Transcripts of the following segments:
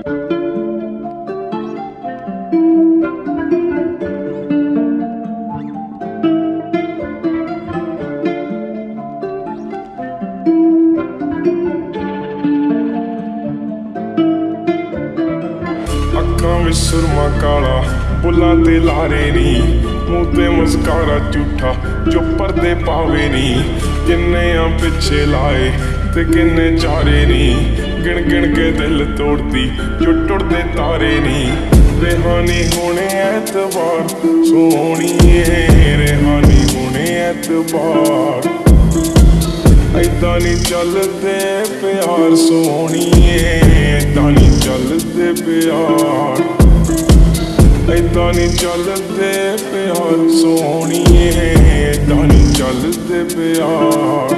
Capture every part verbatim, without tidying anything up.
सुरमा काला बुल्लां ते लारे नी, मूंह ते मुस्कारा झूठा जो पर्दे पावे नी। किन्ने आ पिछे लाए ते किन्ने चारे नी, गिन गिन के दिल तोड़ती जो टुटदे तारे नी। रेहानी होने ऐतबार सोहणीए, रेहानी होने ऐतबार। ऐदां नी चलदे प्यार सोहणीए, ऐदां नी चलदे प्यार। ऐदां नी चलदे प्यार सोहणीए, ऐदां नी चलदे प्यार।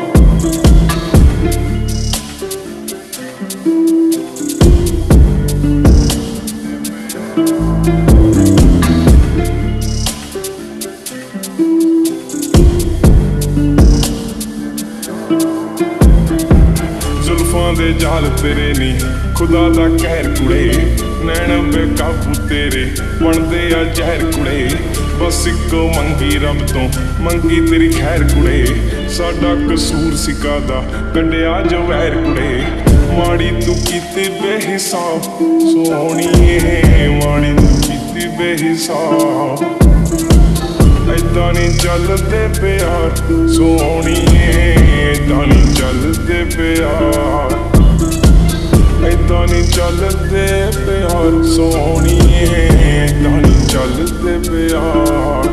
जुल्फां दे जाल तेरे नी, खुदा दा कहर कुड़े। नैन बेकाबू तेरे बनदे आ जहर कुड़े। बस इको मंगी रब तो मंगी तेरी खैर कुड़े। साडा कसूर सिकादा कड्डिया जो वैर कुड़े। माड़ी तू कीती बेहिसाब सोहणीए, माड़ी तू कीती बेहिसाब। ऐदां नी चलदे प्यार सोहणीए, ऐदां नी चलदे प्यार। ऐदां नी चलदे प्यार सोहणीए, ऐदां नी चलदे प्यार।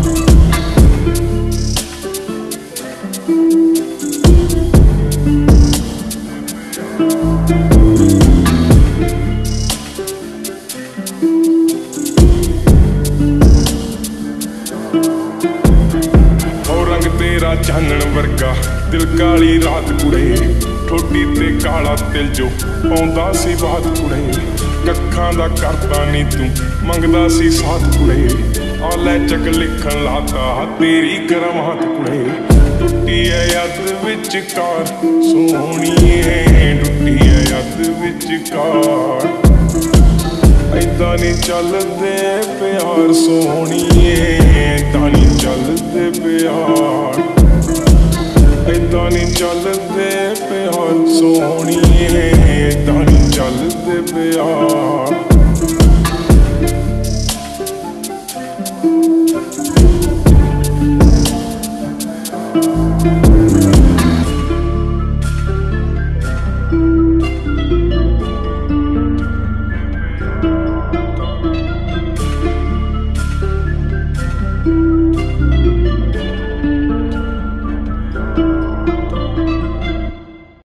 तेरा चानण वर्गा दिल काली रात कुड़े। ठोडी ते काला तिल जो पाउंदा सी बात कुड़े। कक्खां दा करदा नी तू मंगदा सी साथ कुड़े। आ लै चक लिखन लाता तेरी करमात कुड़े। टुटी है याद विचकार सोहणीए, टुटी है याद विचकार। ऐदां नी चलदे प्यार सोहणीए, ऐदां नी चलदे प्यार। ऐदां नी चलदे प्यार सोहणीए, ऐदां नी चलदे प्यार।